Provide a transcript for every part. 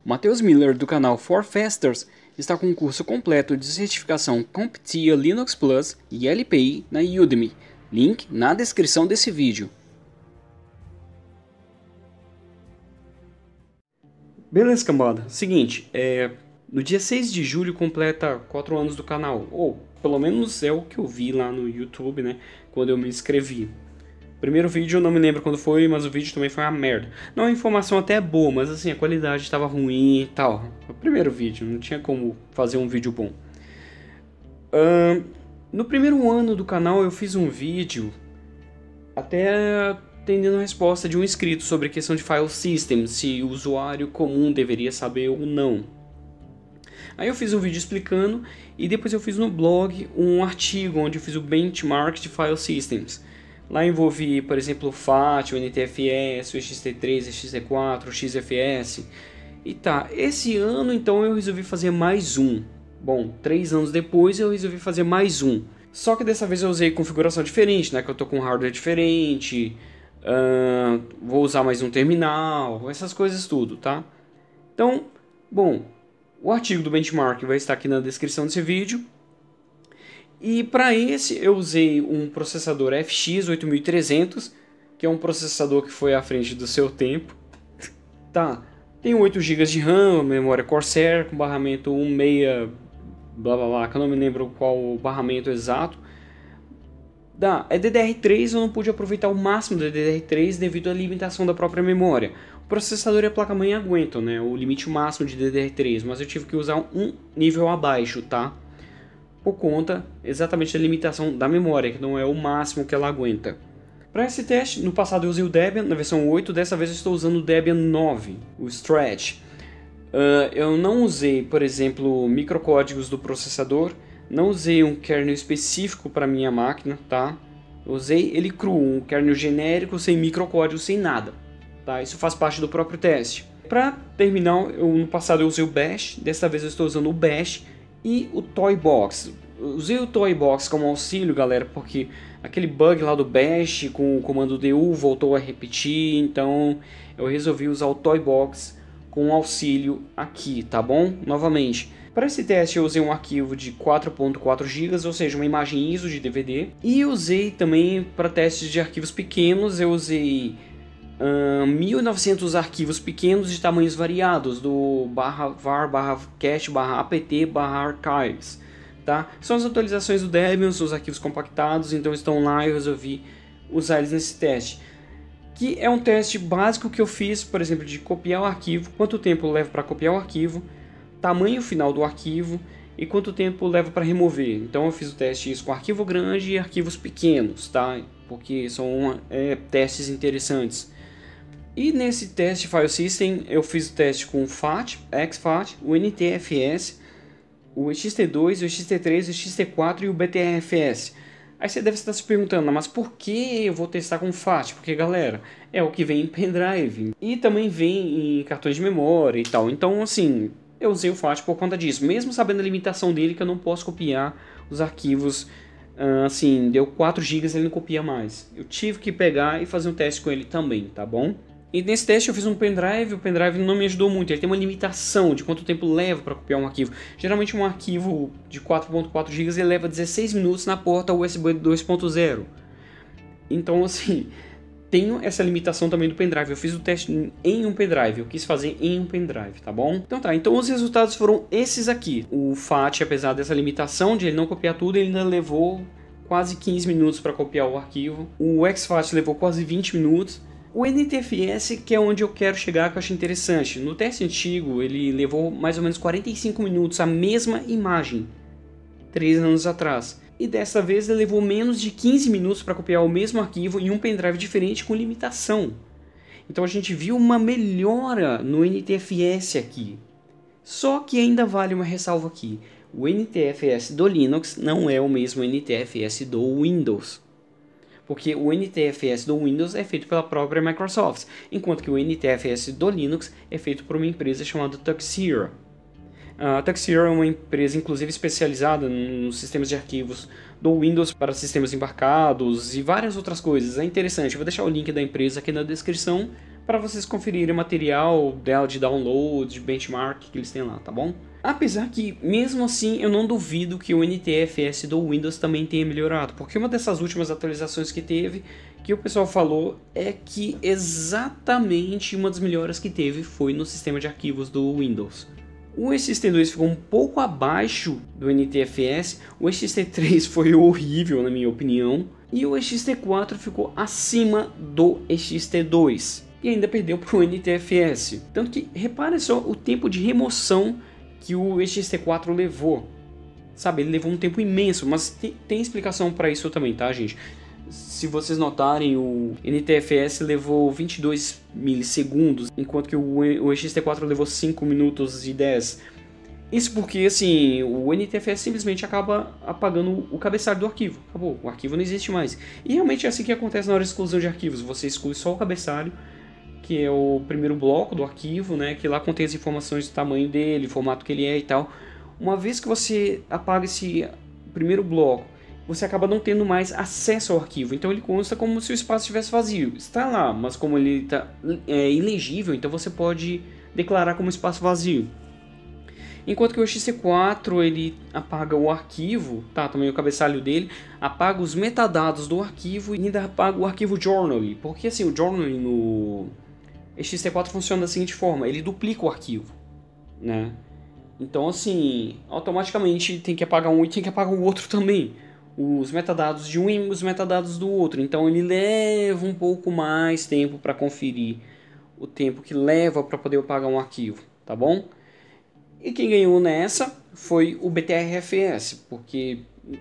Matheus Miller, do canal For Fasters, está com um curso completo de certificação CompTIA Linux Plus e LPI na Udemy. Link na descrição desse vídeo. Beleza, cambada. Seguinte, no dia 6 de julho completa 4 anos do canal. Ou, pelo menos é o que eu vi lá no YouTube, né? Quando eu me inscrevi. Primeiro vídeo eu não me lembro quando foi, mas o vídeo também foi uma merda. Não, a informação até é boa, mas assim, a qualidade estava ruim e tal. O primeiro vídeo, não tinha como fazer um vídeo bom. No primeiro ano do canal eu fiz um vídeo até atendendo a resposta de um inscrito sobre a questão de file system, se o usuário comum deveria saber ou não. Aí eu fiz um vídeo explicando e depois eu fiz no blog um artigo onde eu fiz o benchmark de file systems. Lá envolvi, por exemplo, o FAT, o NTFS, o ext3, o ext4, o XFS. E tá, esse ano então eu resolvi fazer mais um. Bom, 3 anos depois eu resolvi fazer mais um. Só que dessa vez eu usei configuração diferente, né? Que eu tô com hardware diferente. Vou usar mais um terminal, essas coisas tudo, tá? Então, bom, o artigo do benchmark vai estar aqui na descrição desse vídeo. E para esse eu usei um processador FX 8300, que é um processador que foi à frente do seu tempo. Tá, tem 8 GB de RAM, memória Corsair com barramento 16, blá blá blá, que eu não me lembro qual o barramento exato. É DDR3, eu não pude aproveitar o máximo do DDR3 devido à limitação da própria memória. O processador e a placa-mãe aguentam, né, o limite máximo de DDR3, mas eu tive que usar um nível abaixo, tá? Por conta exatamente da limitação da memória, que não é o máximo que ela aguenta. Para esse teste, no passado eu usei o Debian, na versão 8, dessa vez eu estou usando o Debian 9, o Stretch. Eu não usei, por exemplo, microcódigos do processador, não usei um kernel específico para minha máquina, tá? Eu usei ele cru, um kernel genérico, sem microcódigo, sem nada, tá? Isso faz parte do próprio teste. Para terminal, no passado eu usei o Bash, dessa vez eu estou usando o Bash e o Toybox. Usei o Toybox como auxílio, galera, porque aquele bug lá do Bash com o comando DU voltou a repetir, então eu resolvi usar o Toybox com auxílio aqui, tá bom? Novamente, para esse teste eu usei um arquivo de 4.4 GB, ou seja, uma imagem ISO de DVD, e usei também para testes de arquivos pequenos, eu usei 1900 arquivos pequenos de tamanhos variados, do /var, /cache, /apt, /archives, tá? São as atualizações do Debian, são os arquivos compactados, então estão lá e eu resolvi usar eles nesse teste. Que é um teste básico que eu fiz, por exemplo, de copiar o arquivo, quanto tempo leva para copiar o arquivo, tamanho final do arquivo e quanto tempo leva para remover. Então eu fiz o teste isso com arquivo grande e arquivos pequenos, tá? Porque são testes interessantes. E nesse teste File System eu fiz o teste com o FAT, exFAT, o NTFS, o ext2, o ext3, o ext4 e o BTRFS. Aí você deve estar se perguntando, mas por que eu vou testar com FAT? Porque, galera, é o que vem em pendrive e também vem em cartões de memória e tal. Então, assim, eu usei o FAT por conta disso, mesmo sabendo a limitação dele, que eu não posso copiar os arquivos. Assim, deu 4 GB, ele não copia mais. Eu tive que pegar e fazer um teste com ele também, tá bom? E nesse teste eu fiz um pendrive, o pendrive não me ajudou muito, ele tem uma limitação de quanto tempo leva para copiar um arquivo. Geralmente um arquivo de 4.4 GB ele leva 16 minutos na porta USB 2.0. Então assim, tenho essa limitação também do pendrive, eu fiz o teste em um pendrive, eu quis fazer em um pendrive, tá bom? Então tá, então os resultados foram esses aqui. O FAT, apesar dessa limitação de ele não copiar tudo, ele ainda levou quase 15 minutos para copiar o arquivo. O exFAT levou quase 20 minutos. O NTFS, que é onde eu quero chegar, que eu acho interessante. No teste antigo, ele levou mais ou menos 45 minutos, a mesma imagem, 3 anos atrás. E dessa vez ele levou menos de 15 minutos para copiar o mesmo arquivo em um pendrive diferente com limitação. Então a gente viu uma melhora no NTFS aqui. Só que ainda vale uma ressalva aqui. O NTFS do Linux não é o mesmo NTFS do Windows. Porque o NTFS do Windows é feito pela própria Microsoft, enquanto que o NTFS do Linux é feito por uma empresa chamada Tuxedo. A Tuxedo é uma empresa inclusive especializada nos sistemas de arquivos do Windows para sistemas embarcados e várias outras coisas. É interessante, eu vou deixar o link da empresa aqui na descrição, para vocês conferirem o material dela de download, de benchmark que eles têm lá, tá bom? Apesar que, mesmo assim, eu não duvido que o NTFS do Windows também tenha melhorado, porque uma dessas últimas atualizações que teve, que o pessoal falou, é que exatamente uma das melhoras que teve foi no sistema de arquivos do Windows. O XT2 ficou um pouco abaixo do NTFS, o XT3 foi horrível na minha opinião, e o XT4 ficou acima do XT2, e ainda perdeu para o NTFS. Tanto que, repare só o tempo de remoção que o XT4 levou. Sabe, ele levou um tempo imenso, mas tem explicação para isso também, tá, gente? Se vocês notarem, o NTFS levou 22 milissegundos, enquanto que o XT4 levou 5 minutos e 10. Isso porque, assim, o NTFS simplesmente acaba apagando o cabeçalho do arquivo. Acabou, o arquivo não existe mais. E realmente é assim que acontece na hora de exclusão de arquivos. Você exclui só o cabeçalho, que é o primeiro bloco do arquivo, né, que lá contém as informações do tamanho dele, formato que ele é e tal. Uma vez que você apaga esse primeiro bloco, você acaba não tendo mais acesso ao arquivo, então ele consta como se o espaço estivesse vazio. Está lá, mas como ele está ilegível, então você pode declarar como espaço vazio. Enquanto que o XT4 ele apaga o arquivo, tá, também o cabeçalho dele, apaga os metadados do arquivo e ainda apaga o arquivo journaly, porque assim, o journaly no XT4 funciona da seguinte forma, ele duplica o arquivo, né? Então assim, automaticamente tem que apagar um e tem que apagar o outro também. Os metadados de um e os metadados do outro. Então ele leva um pouco mais tempo para conferir o tempo que leva para poder apagar um arquivo, tá bom? E quem ganhou nessa foi o BTRFS, porque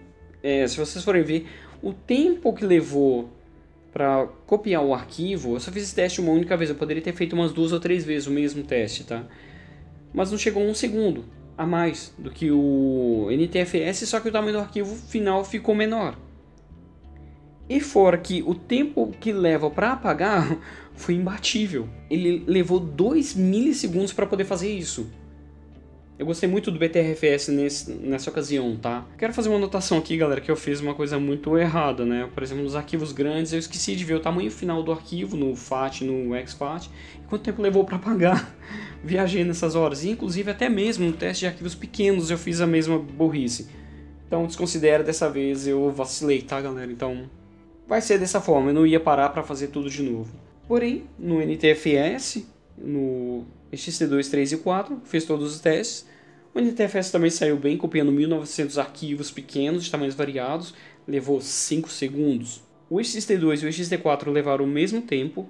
se vocês forem ver, o tempo que levou para copiar o arquivo, eu só fiz esse teste uma única vez, eu poderia ter feito umas 2 ou 3 vezes o mesmo teste, tá? Mas não chegou a 1 segundo a mais do que o NTFS, só que o tamanho do arquivo final ficou menor. E fora que o tempo que leva para apagar foi imbatível. Ele levou 2 milissegundos para poder fazer isso. Eu gostei muito do BTRFS nessa ocasião, tá? Quero fazer uma anotação aqui, galera, que eu fiz uma coisa muito errada, né? Por exemplo, nos arquivos grandes eu esqueci de ver o tamanho final do arquivo no FAT, no exFAT, e quanto tempo levou para apagar. Viajei nessas horas, e inclusive até mesmo no teste de arquivos pequenos eu fiz a mesma burrice. Então desconsidera, dessa vez eu vacilei, tá, galera? Então vai ser dessa forma, eu não ia parar para fazer tudo de novo. Porém, no NTFS, no XT2, 3 e 4, fiz todos os testes. O NTFS também saiu bem, copiando 1900 arquivos pequenos de tamanhos variados, levou 5 segundos. O XT2 e o XT4 levaram o mesmo tempo.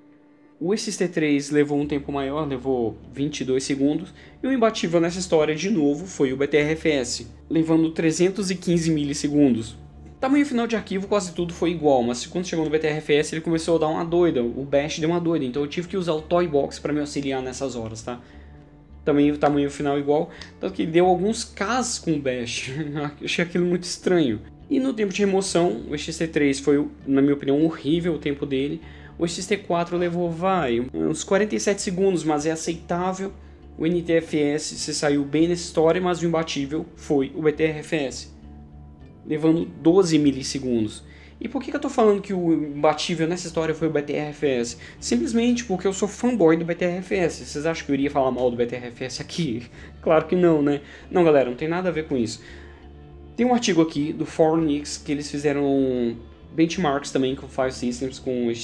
O XT3 levou um tempo maior, levou 22 segundos. E o imbatível nessa história, de novo, foi o BTRFS, levando 315 milissegundos. Tamanho final de arquivo, quase tudo foi igual, mas quando chegou no BTRFS ele começou a dar uma doida, o Bash deu uma doida, então eu tive que usar o Toybox para me auxiliar nessas horas, tá? Também o tamanho final igual, tanto que deu alguns casos com o Bash, eu achei aquilo muito estranho. E no tempo de remoção, o XT3 foi, na minha opinião, horrível o tempo dele, o XT4 levou, uns 47 segundos, mas é aceitável. O NTFS se saiu bem nessa história, mas o imbatível foi o BTRFS, levando 12 milissegundos. E por que eu tô falando que o imbatível nessa história foi o BTRFS? Simplesmente porque eu sou fanboy do BTRFS. Vocês acham que eu iria falar mal do BTRFS aqui? Claro que não, né? Não, galera, não tem nada a ver com isso. Tem um artigo aqui do Fornix que eles fizeram benchmarks também com File Systems, com o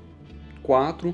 XT4,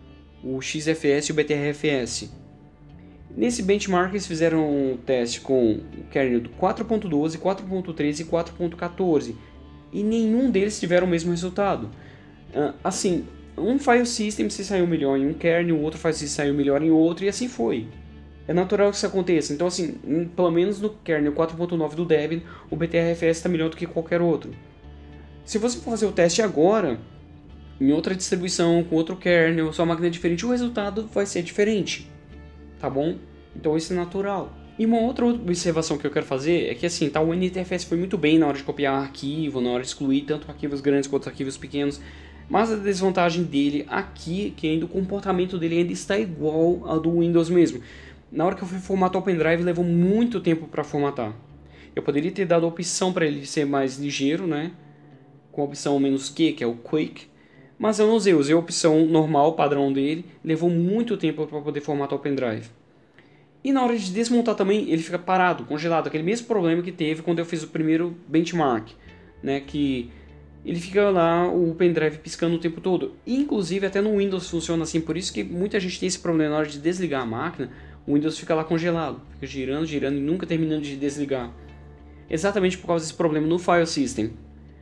o XFS e o BTRFS. Nesse benchmark eles fizeram um teste com o kernel do 4.12, 4.13 e 4.14 e nenhum deles tiveram o mesmo resultado. Assim, um file system se saiu melhor em um kernel, o outro file system saiu melhor em outro e assim foi. É natural que isso aconteça. Então assim, pelo menos no kernel 4.9 do Debian, o BTRFS está melhor do que qualquer outro. Se você for fazer o teste agora, em outra distribuição, com outro kernel, sua máquina é diferente, o resultado vai ser diferente. Tá bom? Então isso é natural. E uma outra observação que eu quero fazer é que assim, tá, o NTFS foi muito bem na hora de copiar arquivo, na hora de excluir tanto arquivos grandes quanto arquivos pequenos, mas a desvantagem dele aqui é que ainda o comportamento dele ainda está igual ao do Windows mesmo. Na hora que eu fui formatar o pendrive levou muito tempo para formatar. Eu poderia ter dado a opção para ele ser mais ligeiro, né? Com a opção "-Q", que é o Quick, Mas eu não usei a opção normal, padrão dele, levou muito tempo para poder formatar o pendrive. E na hora de desmontar também, ele fica parado, congelado, aquele mesmo problema que teve quando eu fiz o primeiro benchmark, né, que ele fica lá, o pendrive piscando o tempo todo. Inclusive até no Windows funciona assim, por isso que muita gente tem esse problema na hora de desligar a máquina, o Windows fica lá congelado, fica girando, girando e nunca terminando de desligar. Exatamente por causa desse problema no file system.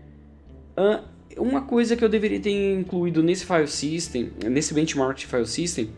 Uma coisa que eu deveria ter incluído nesse file system, nesse benchmark de file system,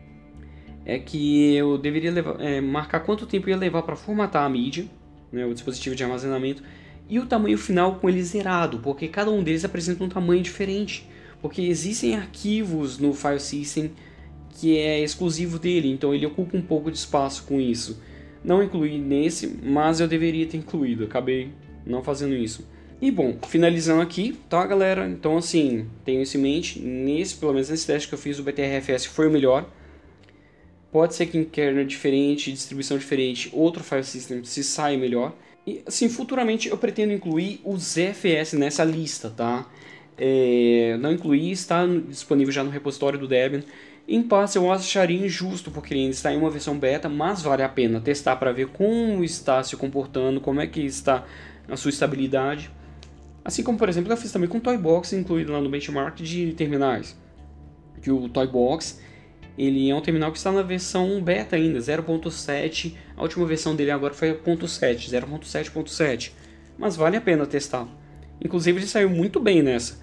é que eu deveria marcar quanto tempo ia levar para formatar a mídia, né, o dispositivo de armazenamento, e o tamanho final com ele zerado, porque cada um deles apresenta um tamanho diferente, porque existem arquivos no file system que é exclusivo dele, então ele ocupa um pouco de espaço com isso. Não incluí nesse, mas eu deveria ter incluído, acabei não fazendo isso. E bom, finalizando aqui, tá galera? Então assim, tenho isso em mente, pelo menos nesse teste que eu fiz, o BTRFS foi o melhor. Pode ser que em kernel diferente, distribuição diferente, outro file system se saia melhor. E assim, futuramente eu pretendo incluir o ZFS nessa lista, tá? Não incluí, está disponível já no repositório do Debian. Em parte eu acharia injusto, porque ele ainda está em uma versão beta, mas vale a pena testar para ver como está se comportando, como é que está a sua estabilidade. Assim como, por exemplo, eu fiz também com o Toybox, incluído lá no benchmark de terminais. Que o Toybox, ele é um terminal que está na versão beta ainda, 0.7, a última versão dele agora foi a 0.7.7. Mas vale a pena testar. Inclusive ele saiu muito bem nessa.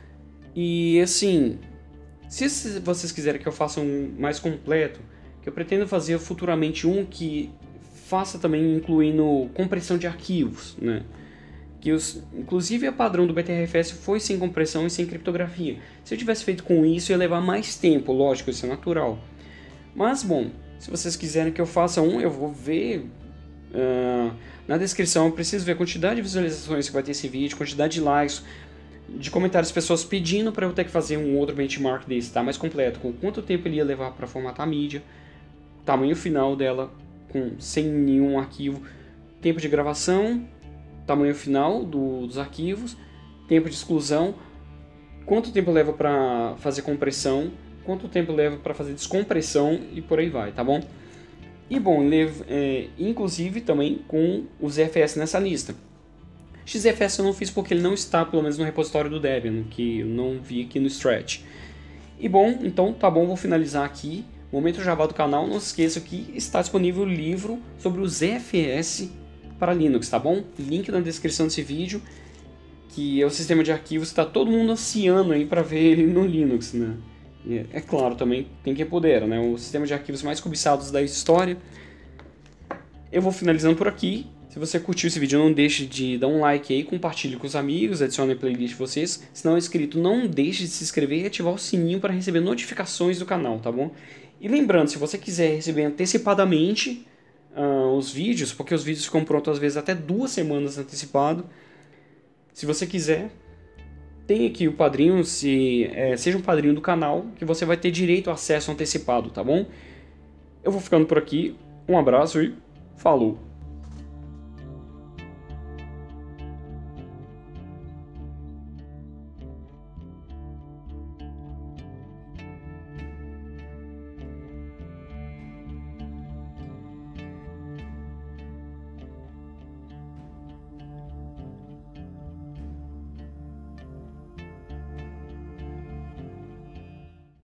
E assim, se vocês quiserem que eu faça um mais completo, que eu pretendo fazer futuramente um que faça também incluindo compressão de arquivos, né? Inclusive a padrão do BTRFS foi sem compressão e sem criptografia. Se eu tivesse feito com isso, ia levar mais tempo, lógico, isso é natural. Mas bom, se vocês quiserem que eu faça um, eu vou ver na descrição. Eu preciso ver a quantidade de visualizações que vai ter esse vídeo, quantidade de likes, de comentários, pessoas pedindo para eu ter que fazer um outro benchmark desse, tá? Mais completo, com quanto tempo ele ia levar para formatar a mídia, tamanho final dela, sem nenhum arquivo, tempo de gravação, tamanho final dos arquivos, tempo de exclusão, quanto tempo leva para fazer compressão, quanto tempo leva para fazer descompressão e por aí vai, tá bom? E bom, inclusive também com o ZFS nessa lista. XFS eu não fiz porque ele não está, pelo menos no repositório do Debian, que eu não vi aqui no Stretch. E bom, então tá bom, vou finalizar aqui. Momento Java do canal, não se esqueça que está disponível o livro sobre o ZFS para Linux, tá bom? Link na descrição desse vídeo, que é o sistema de arquivos que está todo mundo ansiando aí para ver ele no Linux, né? E é claro, também tem quem pudera, né? O sistema de arquivos mais cobiçados da história. Eu vou finalizando por aqui. Se você curtiu esse vídeo, não deixe de dar um like aí, compartilhe com os amigos, adicione a playlist de vocês. Se não é inscrito, não deixe de se inscrever e ativar o sininho para receber notificações do canal, tá bom? E lembrando, se você quiser receber antecipadamente os vídeos, porque os vídeos ficam prontos às vezes até 2 semanas antecipado. Se você quiser, tem aqui o padrinho, seja um padrinho do canal, que você vai ter direito a acesso antecipado, tá bom? Eu vou ficando por aqui, um abraço e falou!